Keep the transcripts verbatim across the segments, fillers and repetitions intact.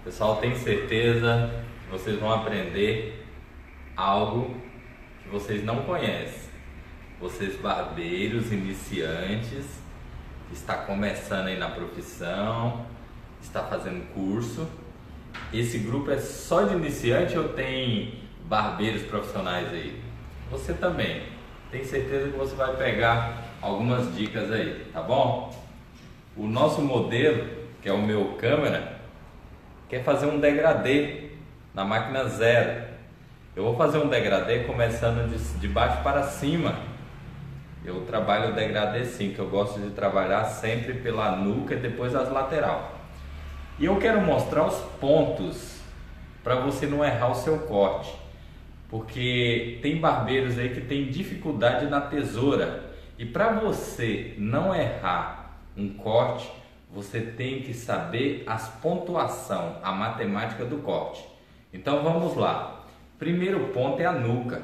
Pessoal, tenho certeza que vocês vão aprender algo que vocês não conhecem. Vocês barbeiros iniciantes, que está começando aí na profissão, está fazendo curso. Esse grupo é só de iniciante ou tem barbeiros profissionais aí? Você também. Tenho certeza que você vai pegar algumas dicas aí, tá bom? O nosso modelo, que é o meu câmera, quer fazer um degradê na máquina zero. Eu vou fazer um degradê começando de, de baixo para cima. Eu trabalho o degradê sim, que eu gosto de trabalhar sempre pela nuca e depois as lateral. E eu quero mostrar os pontos para você não errar o seu corte, porque tem barbeiros aí que tem dificuldade na tesoura, e para você não errar um corte, você tem que saber as pontuação, a matemática do corte. Então vamos lá. Primeiro ponto é a nuca.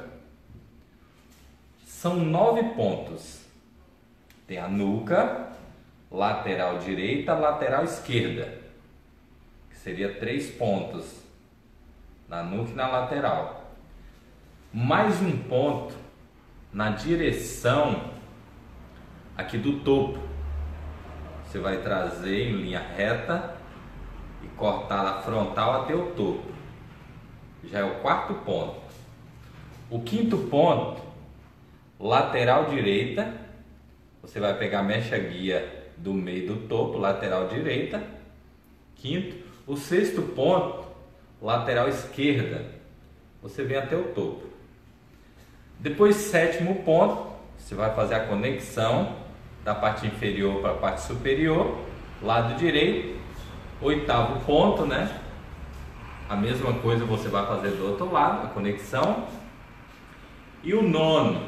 São nove pontos. Tem a nuca, lateral direita, lateral esquerda, que seria três pontos na nuca e na lateral. Mais um ponto na direção aqui do topo. Você vai trazer em linha reta e cortar a frontal até o topo. Já é o quarto ponto. O quinto ponto, lateral direita. Você vai pegar a mecha guia do meio do topo, lateral direita. Quinto. O sexto ponto, lateral esquerda. Você vem até o topo. Depois, sétimo ponto, você vai fazer a conexão da parte inferior para a parte superior, lado direito. Oitavo ponto, né? A mesma coisa você vai fazer do outro lado, a conexão. E o nono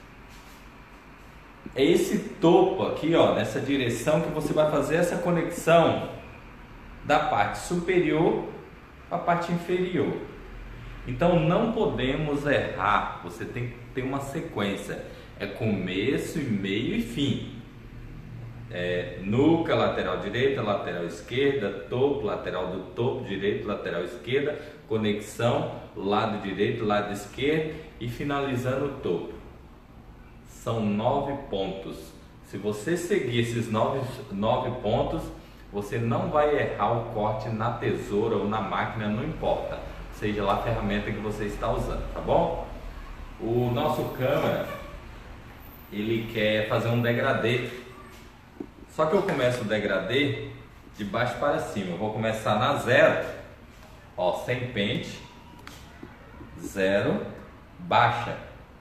é esse topo aqui, ó, nessa direção, que você vai fazer essa conexão da parte superior para a parte inferior. Então não podemos errar, você tem que ter uma sequência, é começo, meio e fim. É, nuca, lateral direita, lateral esquerda, topo, lateral do topo direito, lateral esquerda, conexão, lado direito, lado esquerdo e finalizando o topo. São nove pontos. Se você seguir esses nove, nove pontos, você não vai errar o corte na tesoura ou na máquina, não importa, seja lá a ferramenta que você está usando, tá bom? O nosso câmera, ele quer fazer um degradê. Só que eu começo o degradê de baixo para cima. Eu vou começar na zero, ó, sem pente, zero, baixa.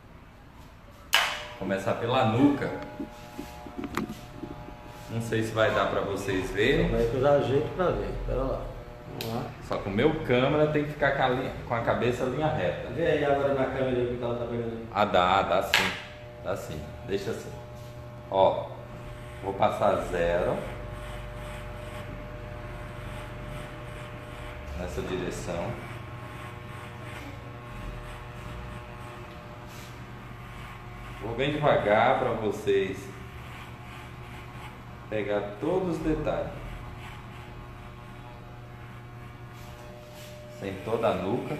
Começar pela nuca. Não sei se vai dar para vocês verem. Vai dar jeito para ver. Pera lá. Vamos lá. Só que o meu câmera tem que ficar com a, linha, com a cabeça linha reta. Vê aí agora na câmera que ela tá pegando. Ah, dá, dá sim. Dá sim. Deixa assim. Ó. Vou passar zero nessa direção. Vou bem devagar para vocês pegar todos os detalhes. Sem toda a nuca.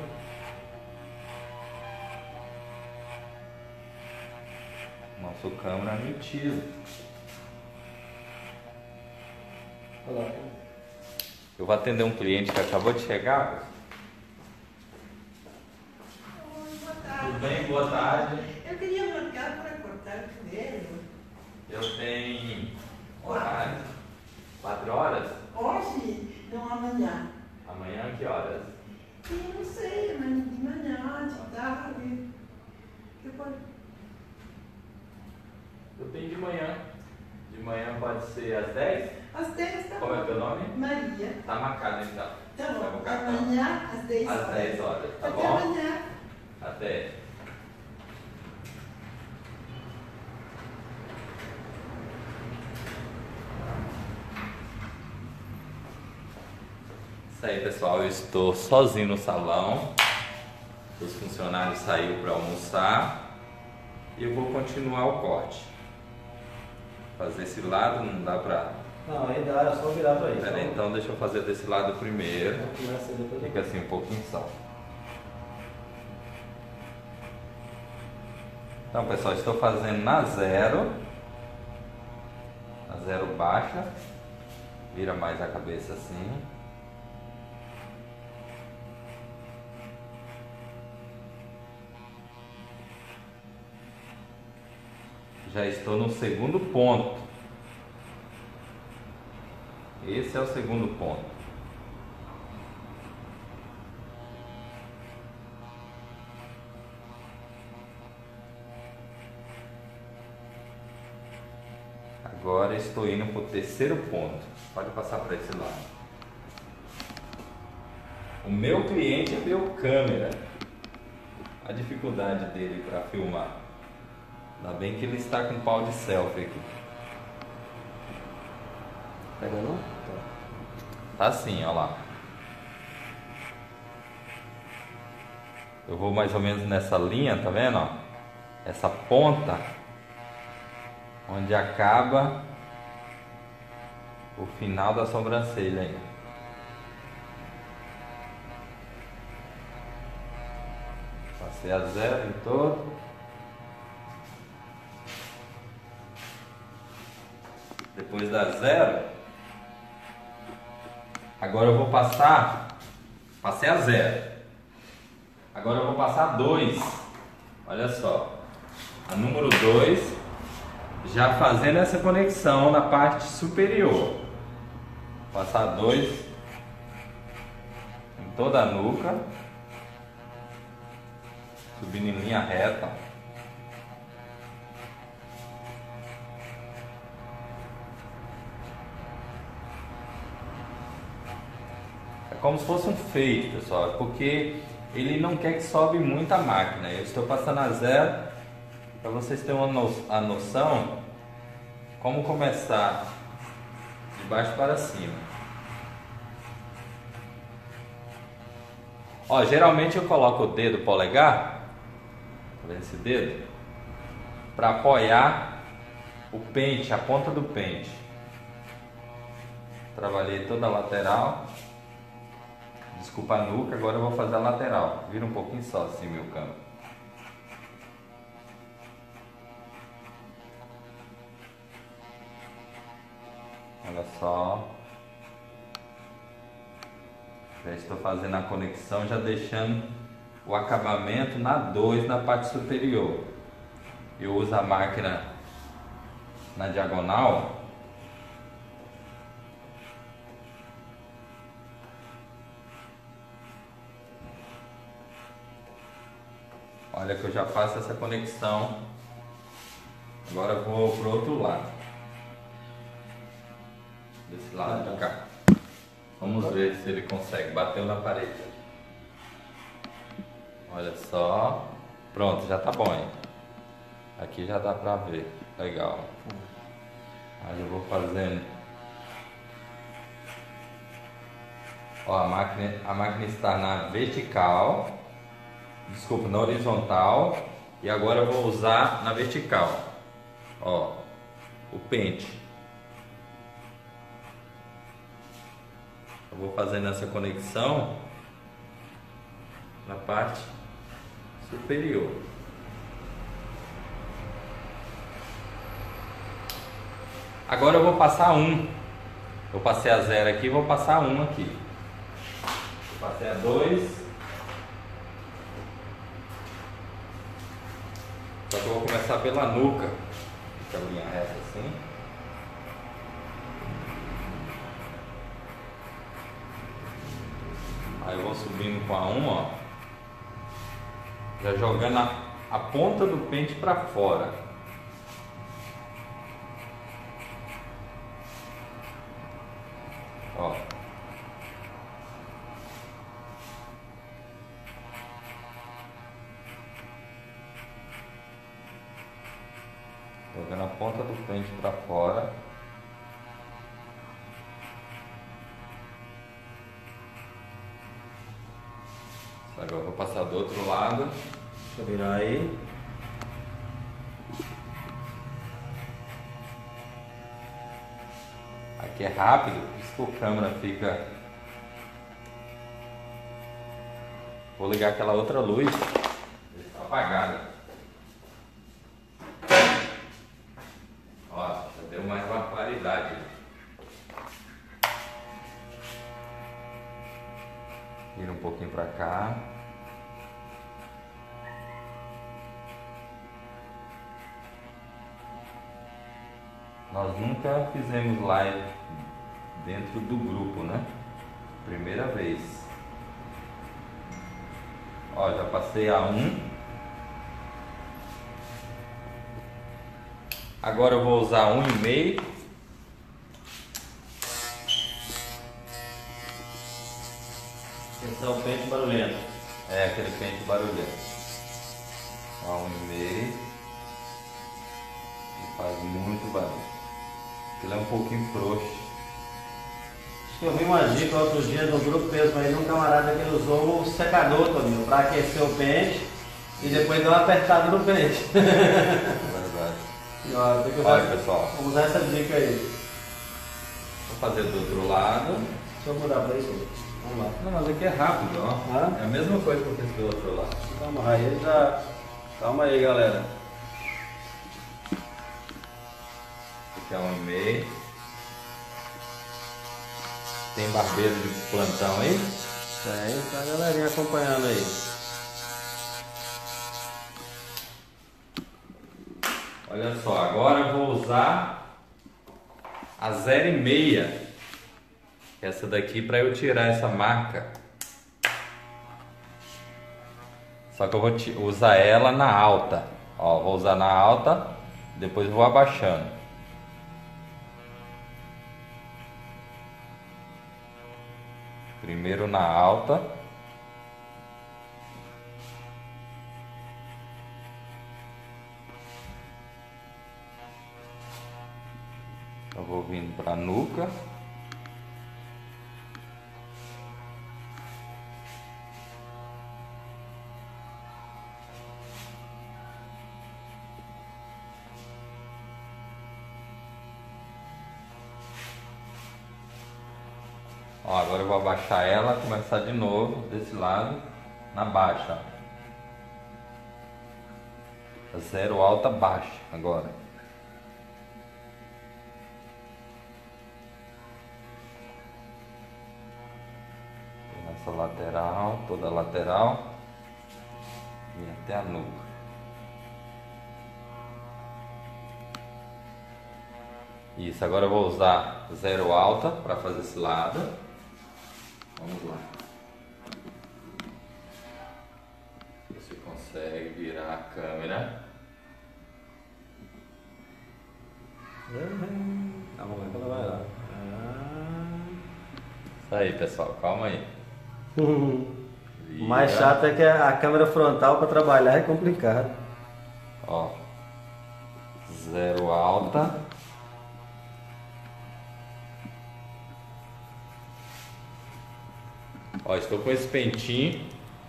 Nosso câmera é mentira. Eu vou atender um cliente que acabou de chegar. Oi, boa tarde. Tudo bem? Boa tarde. Eu queria marcar para cortar o cabelo. Eu tenho horário. Quatro horas? Hoje, não amanhã. Amanhã que horas? Eu não sei, mas de manhã, de tarde. Depois. Eu tenho de manhã. De manhã pode ser às dez? Às dez, tá bom. Como é teu nome? Maria. Tá marcado então. Tá Vai bom. no cartão. Amanhã, às dez horas. Às dez horas, tá Até bom? amanhã. Até. Isso aí, pessoal, eu estou sozinho no salão. Os funcionários saíram para almoçar e eu vou continuar o corte. Fazer esse lado, não dá para Não, aí dá, é só virar pra isso. Pera aí, então deixa eu fazer desse lado primeiro. Começa depois. Fica assim um pouquinho só. Então pessoal, estou fazendo na zero. Na zero baixa. Vira mais a cabeça assim. Já estou no segundo ponto. Esse é o segundo ponto. Agora estou indo para o terceiro ponto. Pode passar para esse lado. O meu cliente deu câmera. A dificuldade dele para filmar. Ainda bem que ele está com pau de selfie aqui. Pega não? Tá assim, ó lá. Eu vou mais ou menos nessa linha, tá vendo? Ó? Essa ponta, onde acaba o final da sobrancelha aí. Passei a zero em todo. Depois da zero, agora eu vou passar, passei a zero. Agora eu vou passar dois. Olha só, a número dois, já fazendo essa conexão na parte superior. Passar dois em toda a nuca, subindo em linha reta. Como se fosse um fade, pessoal, porque ele não quer que sobe muito a máquina. Eu estou passando a zero para vocês terem uma no, a noção como começar de baixo para cima. Ó, geralmente eu coloco o dedo polegar, tá vendo esse dedo, para apoiar o pente, a ponta do pente. Trabalhei toda a lateral. Desculpa a nuca, agora eu vou fazer a lateral. Vira um pouquinho só assim meu câmera. Olha só. Já estou fazendo a conexão, já deixando o acabamento na dois na parte superior. Eu uso a máquina na diagonal. Olha que eu já faço essa conexão. Agora eu vou pro outro lado. Desse lado de cá. Vamos ver se ele consegue. Bateu na parede. Olha só. Pronto, já tá bom, hein? Aqui já dá pra ver. Legal. Mas eu vou fazendo. Ó, a máquina, a máquina está na vertical. Desculpa, na horizontal. E agora eu vou usar na vertical. Ó, o pente. Eu vou fazendo essa conexão na parte superior. Agora eu vou passar um. Eu passei a zero aqui, vou passar um aqui. Eu passei a dois. Só que eu vou começar pela nuca. Fica a linha reta assim. Aí eu vou subindo com a um, ó. Já jogando a, a ponta do pente para fora. Ó. Jogando a ponta do pente para fora. Agora eu vou passar do outro lado. Deixa eu virar aí. Aqui que é rápido, por isso que a câmera fica... Vou ligar aquela outra luz, está apagada. Ó, já deu mais uma claridade. Vira um pouquinho para cá. Nós nunca fizemos live dentro do grupo, né? Primeira vez. Ó, já passei a um. Agora eu vou usar um e meio. Esse é o pente barulhento. É aquele pente barulhento. Ó, um e meio. E faz muito barulho. Ele é um pouquinho frouxo. Acho que eu vi uma dica outro dia no grupo mesmo aí de um camarada que ele usou o secador, Toninho, para aquecer o pente e depois deu uma apertada no pente. Verdade. E, ó, tem que usar, Olha, pessoal. vamos usar essa dica aí. Vou fazer do outro lado. Deixa eu mudar para isso. Vamos lá. Não, mas aqui é rápido, ó. Hã? É a mesma coisa que eu fiz do outro lado. Calma aí, já. Calma aí, galera. Aqui é um e meio. Tem barbeiro de plantão aí? Tem, tá a galerinha acompanhando aí. Olha só, agora eu vou usar a zero e meia. Essa daqui para eu tirar essa marca. Só que eu vou ti- usar ela na alta. Ó, vou usar na alta, depois vou abaixando. Primeiro na alta. Eu vou vindo para a nuca. Ó, agora eu vou abaixar ela, começar de novo desse lado, na baixa. Zero alta, baixa agora. Essa lateral, toda a lateral e até a nuca. Isso, agora eu vou usar zero alta para fazer esse lado. Vamos lá. Você consegue virar a câmera. Calma lá que ela vai lá. Isso aí, pessoal, calma aí. O mais chato é que a câmera frontal para trabalhar é complicado. Ó, zero alta. Ó, estou com esse pentinho.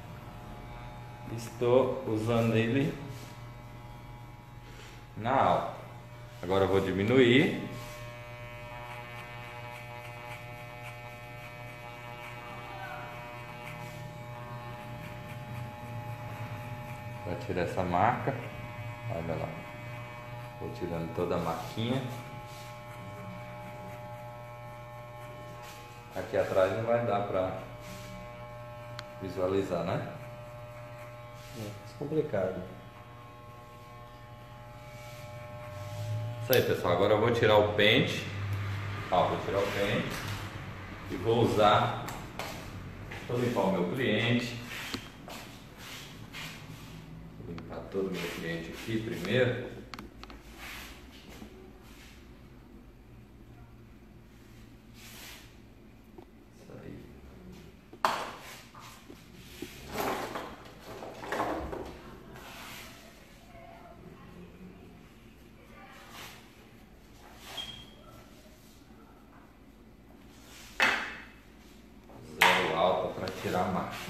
Estou usando ele na alta. Agora eu vou diminuir. Para tirar essa marca. Olha lá. Vou tirando toda a marquinha. Aqui atrás não vai dar para visualizar, né? É complicado. Isso aí, pessoal. Agora eu vou tirar o pente. Ó, vou tirar o pente. E vou usar. Vou limpar o meu cliente. Vou limpar todo o meu cliente aqui primeiro. Isso aí. Zero alta para tirar a marca.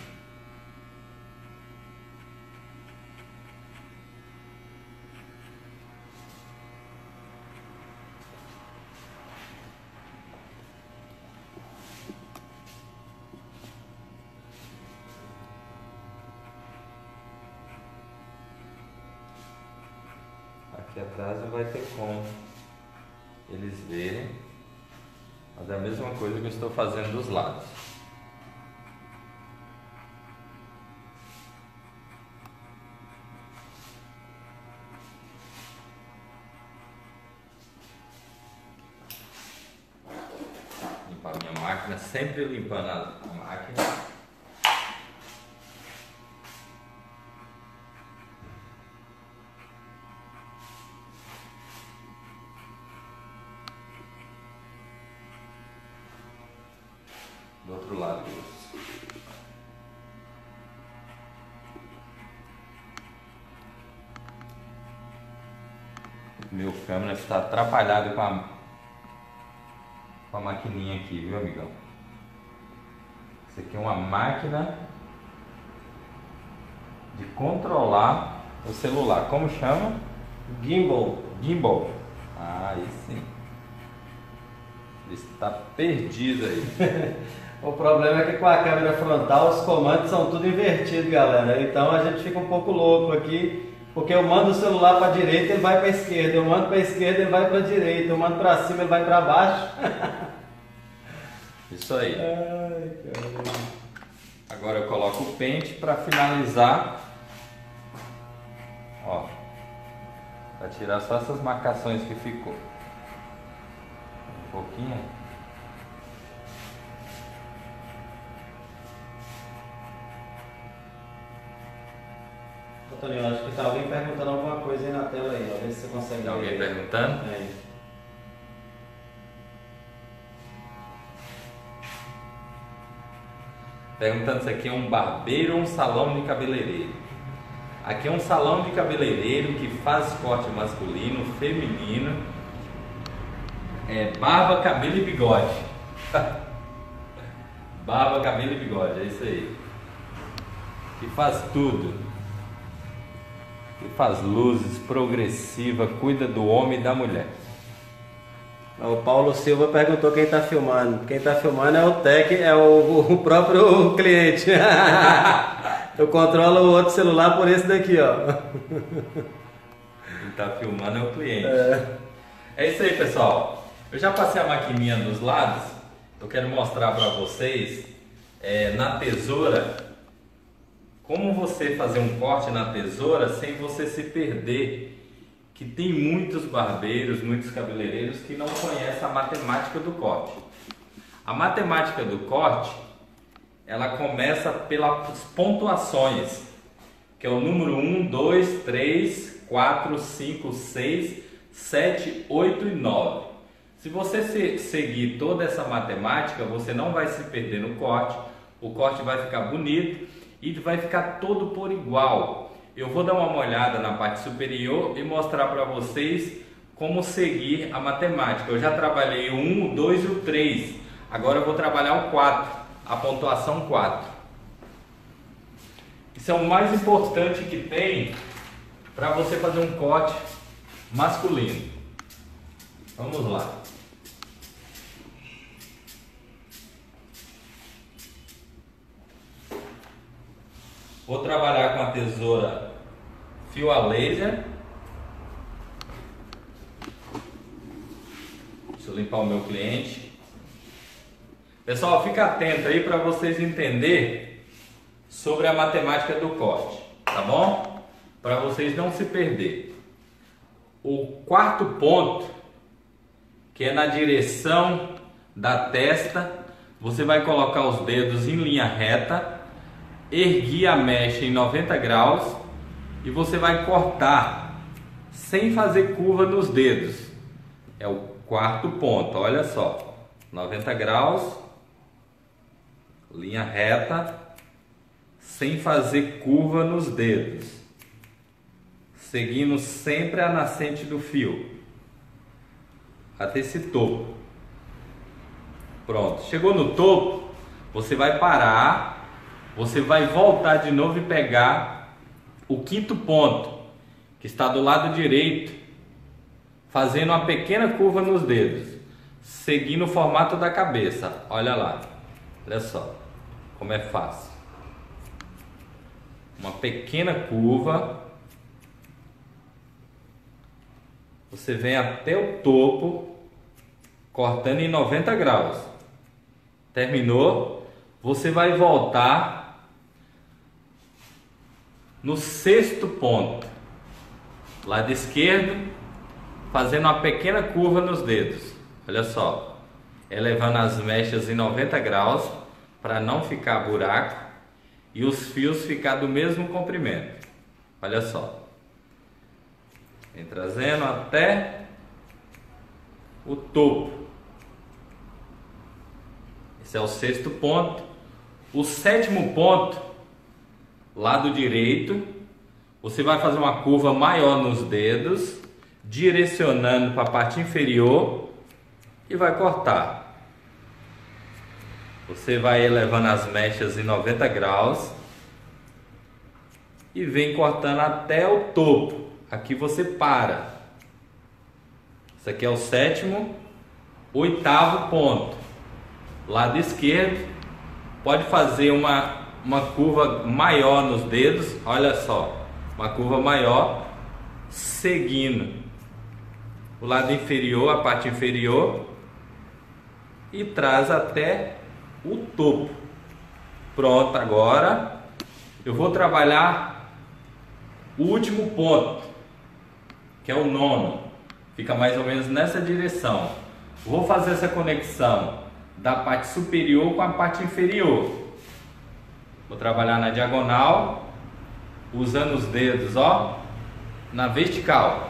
Aqui atrás não vai ter como eles verem, mas é a mesma coisa que eu estou fazendo dos lados. Limpar a minha máquina, sempre limpando a máquina. Do outro lado disso. Meu câmera está atrapalhado com a, com a maquininha aqui, viu, amigão? Isso aqui é uma máquina de controlar o celular. Como chama? Gimbal. Gimbal. Ah, aí sim. Está perdido aí. O problema é que com a câmera frontal os comandos são tudo invertidos, galera. Então a gente fica um pouco louco aqui, porque eu mando o celular para a direita, ele vai para a esquerda. Eu mando para a esquerda, ele vai para a direita. Eu mando para cima, ele vai para baixo. Isso aí. Ai, caramba. Agora eu coloco o pente para finalizar. Ó, para tirar só essas marcações que ficou. Um pouquinho. Ô, Toninho, acho que tá alguém perguntando alguma coisa aí na tela aí, ó. Vê se você consegue. Tem alguém ver. perguntando? É. Perguntando se aqui é um barbeiro ou um salão de cabeleireiro. Aqui é um salão de cabeleireiro que faz corte masculino, feminino, é barba, cabelo e bigode. Barba, cabelo e bigode, é isso aí. Que faz tudo. Que faz luzes, progressiva, cuida do homem e da mulher. O Paulo Silva perguntou quem está filmando. Quem está filmando é o Tec, é o, o próprio cliente. Eu controlo o outro celular por esse daqui, ó. Quem está filmando é o cliente. É. É isso aí, pessoal. Eu já passei a maquininha dos lados. Eu quero mostrar para vocês é, na tesoura como você fazer um corte na tesoura sem você se perder. Que tem muitos barbeiros, muitos cabeleireiros que não conhecem a matemática do corte. A matemática do corte, ela começa pelas pontuações, que é o número um, dois, três, quatro, cinco, seis, sete, oito e nove. Se você se, seguir toda essa matemática, você não vai se perder no corte, o corte vai ficar bonito e vai ficar todo por igual. Eu vou dar uma olhada na parte superior e mostrar para vocês como seguir a matemática. Eu já trabalhei o um, o dois e o três. Agora eu vou trabalhar o quatro, a pontuação quatro. Isso é o mais importante que tem para você fazer um corte masculino. Vamos lá. Vou trabalhar com a tesoura fio a laser. Deixa eu limpar o meu cliente. Pessoal, fica atento aí para vocês entenderem sobre a matemática do corte, tá bom? Para vocês não se perder. O quarto ponto, que é na direção da testa, você vai colocar os dedos em linha reta, erguer a mecha em noventa graus e você vai cortar sem fazer curva nos dedos. É o quarto ponto, olha só, noventa graus, linha reta, sem fazer curva nos dedos, seguindo sempre a nascente do fio até esse topo. Pronto, chegou no topo, você vai parar. Você vai voltar de novo e pegar o quinto ponto, que está do lado direito, fazendo uma pequena curva nos dedos, seguindo o formato da cabeça. Olha lá, olha só como é fácil. Uma pequena curva, você vem até o topo, cortando em noventa graus. Terminou, você vai voltar no sexto ponto, lado esquerdo, fazendo uma pequena curva nos dedos. Olha só, elevando as mechas em noventa graus para não ficar buraco e os fios ficar do mesmo comprimento. Olha só, vem trazendo até o topo. Esse é o sexto ponto. O sétimo ponto, lado direito, você vai fazer uma curva maior nos dedos, direcionando para a parte inferior e vai cortar. Você vai elevando as mechas em noventa graus e vem cortando até o topo. Aqui você para. Isso aqui é o sétimo, oitavo ponto. Lado esquerdo, pode fazer uma, uma curva maior nos dedos. Olha só, uma curva maior, seguindo o lado inferior, a parte inferior, e traz até o topo. Pronto, agora eu vou trabalhar o último ponto, que é o nono. Fica mais ou menos nessa direção. Vou fazer essa conexão da parte superior com a parte inferior. Vou trabalhar na diagonal, usando os dedos, ó, na vertical.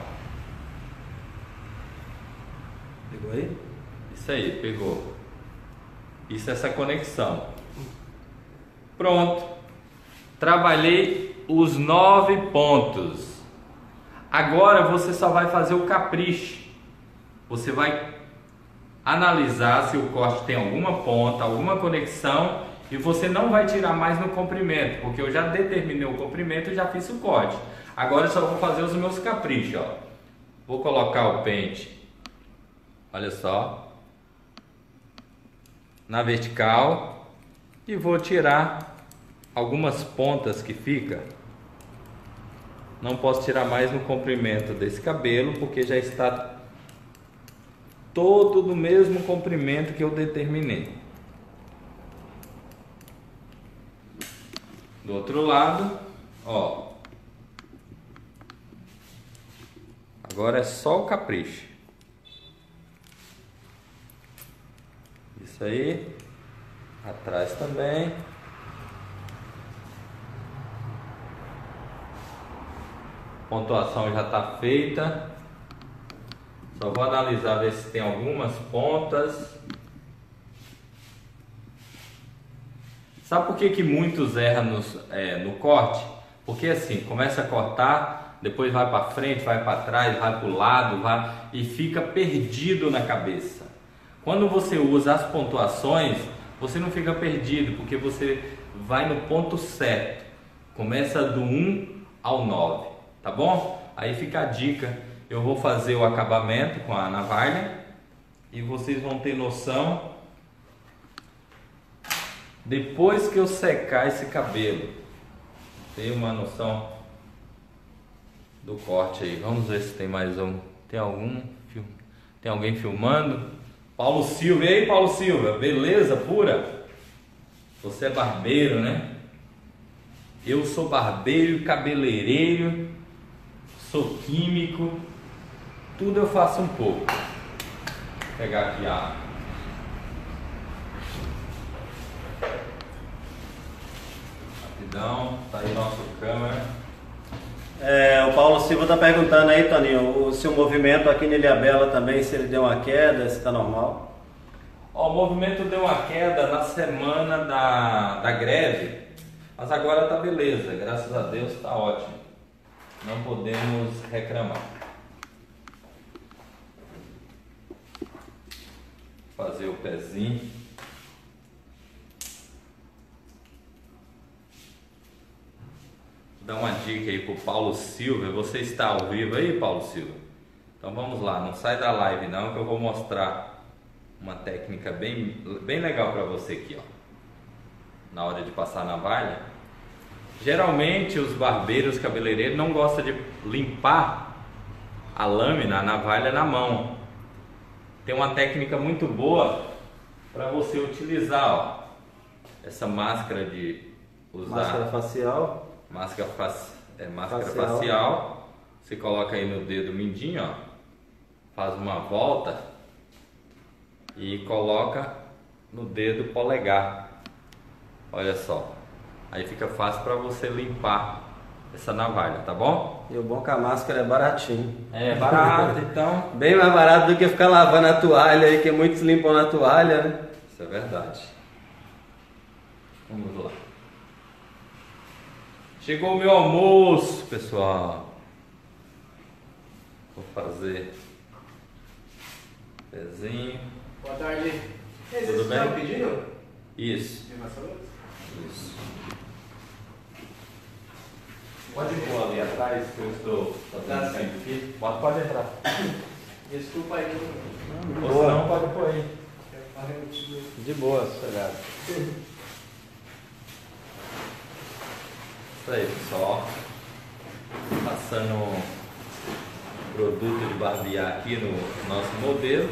Pegou aí? Isso aí, pegou. Isso é essa conexão. Pronto. Trabalhei os nove pontos. Agora você só vai fazer o capricho. Você vai analisar se o corte tem alguma ponta, alguma conexão, e você não vai tirar mais no comprimento, porque eu já determinei o comprimento e já fiz o corte. Agora eu só vou fazer os meus caprichos, ó. Vou colocar o pente, olha só, na vertical, e vou tirar algumas pontas que fica. Não posso tirar mais no comprimento desse cabelo, porque já está todo do mesmo comprimento que eu determinei. Do outro lado, ó. Agora é só o capricho. Isso aí. Atrás também. Pontuação já está feita. Só vou analisar, ver se tem algumas pontas. Sabe por que que muitos erram nos, é, no corte? Porque assim, começa a cortar, depois vai para frente, vai para trás, vai para o lado, vai, e fica perdido na cabeça. Quando você usa as pontuações, você não fica perdido, porque você vai no ponto certo. Começa do um ao nove, tá bom? Aí fica a dica. Eu vou fazer o acabamento com a navalha e vocês vão ter noção depois que eu secar esse cabelo. Tem uma noção do corte aí. Vamos ver se tem mais um. Tem algum? Tem alguém filmando? Paulo Silva. E aí, Paulo Silva? Beleza pura? Você é barbeiro, né? Eu sou barbeiro, cabeleireiro, sou químico. Tudo eu faço um pouco. Vou pegar aqui a... Rapidão, tá aí nosso câmera. É, o Paulo Silva está perguntando aí, Toninho, o seu movimento aqui na Ilhabela também, se ele deu uma queda, se está normal? Ó, o movimento deu uma queda na semana da, da greve, mas agora tá beleza, graças a Deus tá ótimo. Não podemos reclamar. Fazer o pezinho. Vou dar uma dica aí pro Paulo Silva. Você está ao vivo aí, Paulo Silva? Então vamos lá, não sai da live não, que eu vou mostrar uma técnica bem, bem legal para você aqui, ó. Na hora de passar a navalha. Geralmente os barbeiros, cabeleireiros não gostam de limpar a lâmina, a navalha na mão. Tem uma técnica muito boa para você utilizar, ó, essa máscara de usar. Máscara facial. Máscara, faci... é, máscara facial. facial. Você coloca aí no dedo mindinho, ó, faz uma volta e coloca no dedo polegar. Olha só, aí fica fácil para você limpar essa navalha, tá bom? E o bom é que a máscara é baratinho. É barato, então. Bem mais barato do que ficar lavando a toalha aí, que muitos limpam na toalha, né? Isso é verdade. Vamos lá. Chegou o meu almoço, pessoal. Vou fazer pezinho. Boa tarde. Tudo bem? Estão pedindo? Isso. De maçãs? Isso. Pode pôr ali atrás que eu estou fazendo Tá, sim. aqui. Pode, pode entrar. Desculpa aí. não- Ou senão pode pôr aí. Quero fazer um tipo- De boa, sossegado. Isso aí, pessoal. Passando produto de barbear aqui no nosso modelo.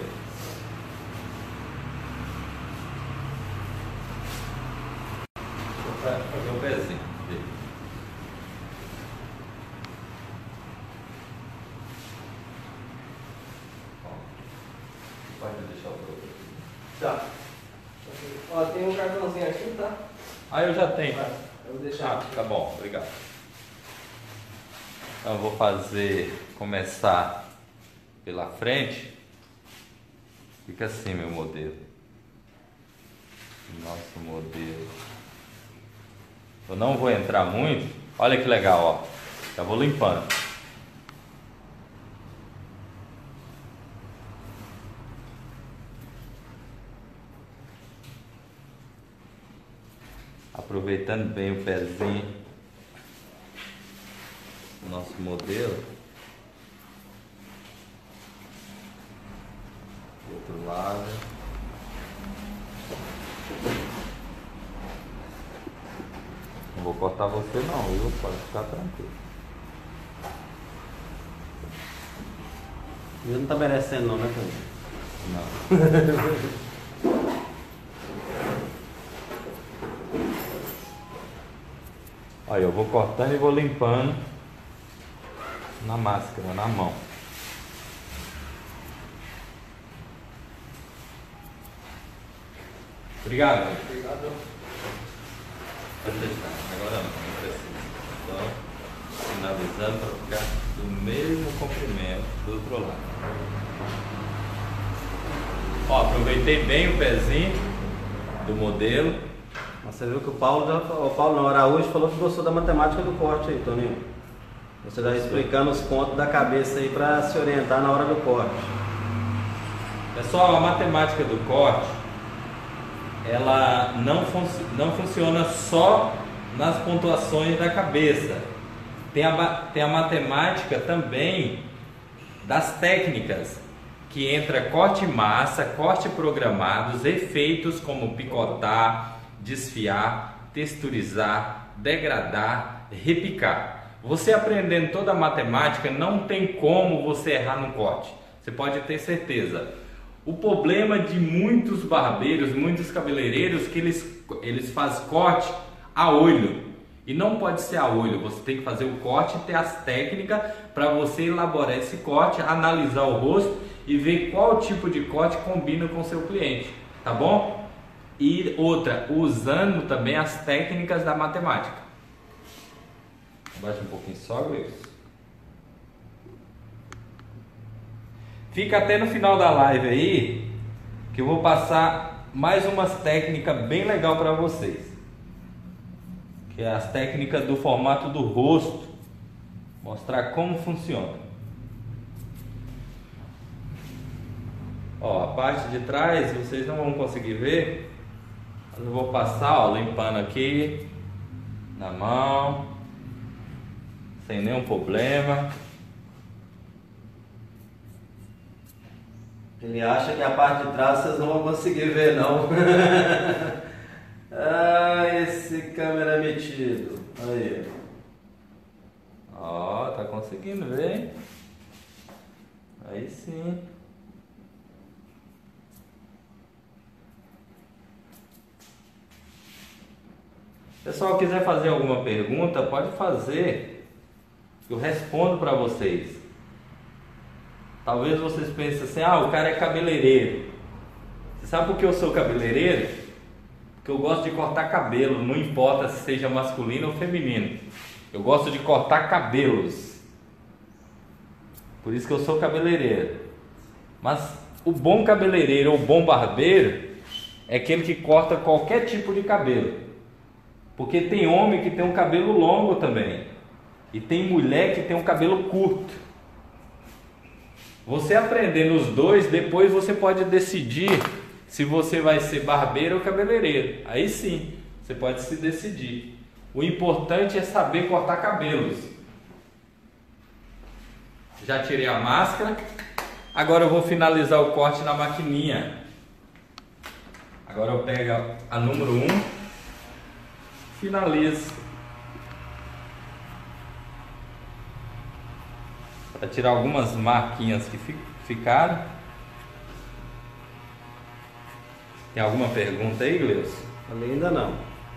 Vou fazer o pezinho dele. Ó, pode deixar o produto. Tá. Ó, tem um cartãozinho aqui, tá? Ah, eu já tenho. Eu vou deixar. Ah, tá bom, obrigado. Então eu vou fazer, começar pela frente. Fica assim meu modelo. Nosso modelo. Eu não vou entrar muito. Olha que legal, ó. Já vou limpando. Aproveitando bem o pezinho do nosso modelo. Do outro lado. Não vou cortar você não, viu? Pode ficar tranquilo. Ele não tá merecendo não, né, Pedro? Não. Aí eu vou cortando e vou limpando na máscara, na mão. Obrigado. Obrigado. Pode deixar. Agora não, não precisa. Então, finalizando para ficar do mesmo comprimento do outro lado. Ó, aproveitei bem o pezinho do modelo. Mas você viu que o Paulo, já- o Paulo não, o Araújo falou que gostou da matemática do corte aí, Toninho. Você está explicando os pontos da cabeça aí para se orientar na hora do corte. Pessoal, a matemática do corte, ela não, func- não funciona só nas pontuações da cabeça. Tem a, ba- tem a matemática também das técnicas, que entra corte massa, corte programados, efeitos como picotar, desfiar, texturizar, degradar, repicar. Você aprendendo toda a matemática, não tem como você errar no corte. Você pode ter certeza. O problema de muitos barbeiros, muitos cabeleireiros, que eles, eles fazem corte a olho. E não pode ser a olho, você tem que fazer o corte e ter as técnicas para você elaborar esse corte, analisar o rosto e ver qual tipo de corte combina com o seu cliente, tá bom? E outra, usando também as técnicas da matemática. Abaixa um pouquinho só, Gleison. Fica até no final da live aí, que eu vou passar mais umas técnicas bem legal para vocês. Que é as técnicas do formato do rosto. Mostrar como funciona. Ó, a parte de trás vocês não vão conseguir ver. Mas eu vou passar, ó, limpando aqui na mão, sem nenhum problema. Ele acha que a parte de trás vocês não vão conseguir ver, não. Ah, esse câmera metido. Aí. Ó, tá conseguindo ver, hein? Aí sim. Pessoal, quiser fazer alguma pergunta, pode fazer. Eu respondo para vocês. Talvez vocês pensem assim, ah, o cara é cabeleireiro. Você sabe por que eu sou cabeleireiro? Porque eu gosto de cortar cabelo, não importa se seja masculino ou feminino. Eu gosto de cortar cabelos. Por isso que eu sou cabeleireiro. Mas o bom cabeleireiro ou bom barbeiro é aquele que corta qualquer tipo de cabelo. Porque tem homem que tem um cabelo longo também. E tem mulher que tem um cabelo curto. Você aprendendo os dois, depois você pode decidir se você vai ser barbeiro ou cabeleireiro. Aí sim, você pode se decidir. O importante é saber cortar cabelos. Já tirei a máscara. Agora eu vou finalizar o corte na maquininha. Agora eu pego a, a número um. Finalizo. Para tirar algumas marquinhas que fi, ficaram. Tem alguma pergunta aí, Gleus? Ainda não.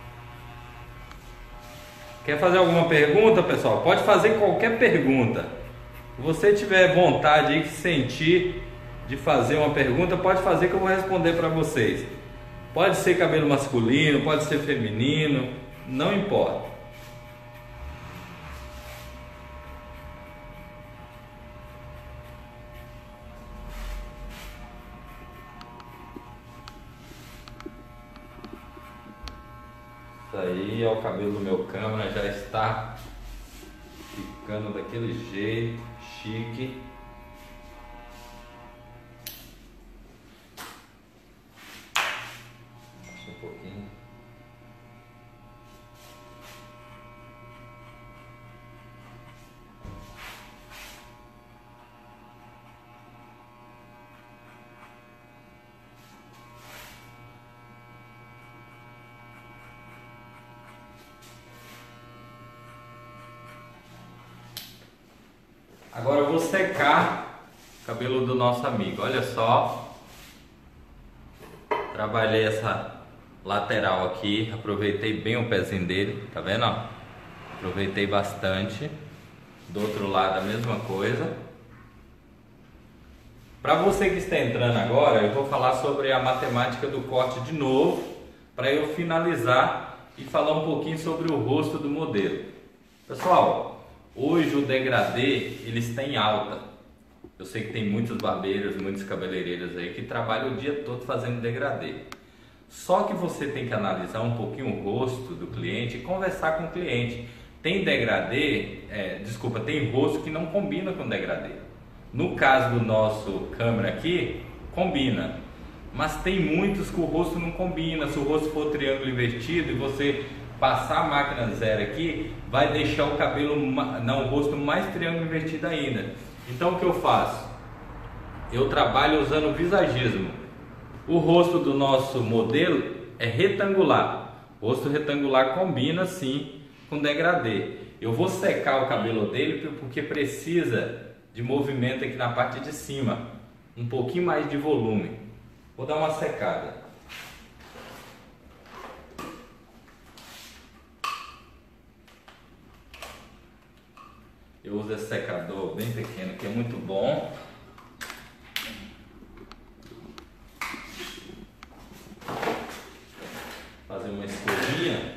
Quer fazer alguma pergunta, pessoal? Pode fazer qualquer pergunta. Se você tiver vontade aí, sentir de fazer uma pergunta, pode fazer que eu vou responder para vocês. Pode ser cabelo masculino, pode ser feminino, não importa. Isso aí, ó, o cabelo do meu câmera já está ficando daquele jeito, chique. Baixa um pouquinho. Agora eu vou secar o cabelo do nosso amigo. Olha só. Trabalhei essa lateral aqui. Aproveitei bem o pezinho dele. Tá vendo? Ó? Aproveitei bastante. Do outro lado a mesma coisa. Para você que está entrando agora, eu vou falar sobre a matemática do corte de novo. Para eu finalizar e falar um pouquinho sobre o rosto do modelo. Pessoal, hoje o degradê ele está em alta. Eu sei que tem muitos barbeiros, muitos cabeleireiros aí que trabalham o dia todo fazendo degradê. Só que você tem que analisar um pouquinho o rosto do cliente e conversar com o cliente. Tem degradê, é, desculpa, tem rosto que não combina com degradê. No caso do nosso câmera aqui, combina. Mas tem muitos que o rosto não combina. Se o rosto for triângulo invertido e você passar a máquina zero aqui, vai deixar o cabelo, não, o rosto mais triângulo invertido ainda. Então o que eu faço? Eu trabalho usando visagismo. O rosto do nosso modelo é retangular. O rosto retangular combina sim com degradê. Eu vou secar o cabelo dele porque precisa de movimento aqui na parte de cima. Um pouquinho mais de volume. Vou dar uma secada. Eu uso esse secador bem pequeno que é muito bom. Fazer uma escovinha.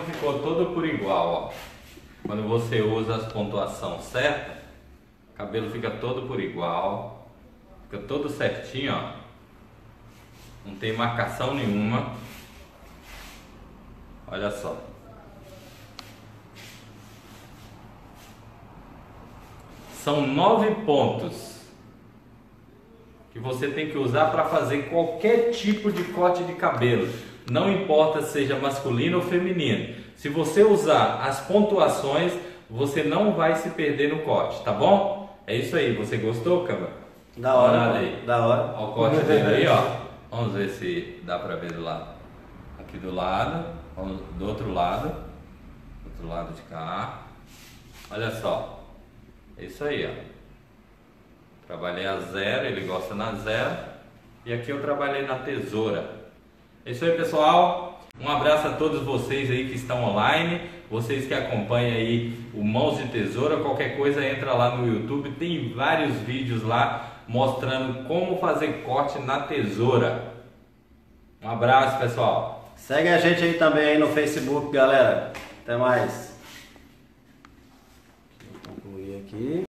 ficou todo por igual, ó. Quando você usa as pontuação certa, o cabelo fica todo por igual, fica todo certinho, ó. Não tem marcação nenhuma. Olha só. São nove pontos que você tem que usar para fazer qualquer tipo de corte de cabelo. Não importa se seja masculino ou feminino. Se você usar as pontuações, você não vai se perder no corte, tá bom? É isso aí. Você gostou, Câmara? Da hora, Olha aí. da hora. Olha o corte dele aí, ó. Vamos ver se dá pra ver do lado. Aqui do lado, vamos do outro lado. Do outro lado de cá. Olha só. É isso aí, ó. Trabalhei a zero, ele gosta na zero. E aqui eu trabalhei na tesoura. É isso aí, pessoal. Um abraço a todos vocês aí que estão online. Vocês que acompanham aí o Mãos de Tesoura. Qualquer coisa entra lá no YouTube. Tem vários vídeos lá mostrando como fazer corte na tesoura. Um abraço, pessoal. Segue a gente aí também aí no Facebook, galera. Até mais. Vou concluir aqui.